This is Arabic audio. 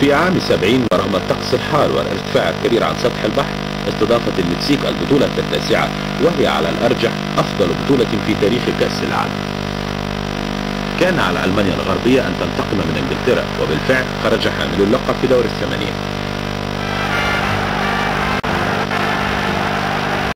في عام 70 ورغم الطقس الحار والارتفاع الكبير عن سطح البحر، استضافت المكسيك البطولة التاسعة، وهي على الأرجح أفضل بطولة في تاريخ كأس العالم. كان على ألمانيا الغربية أن تنتقم من إنجلترا، وبالفعل خرج حامل اللقب في دور الثمانية.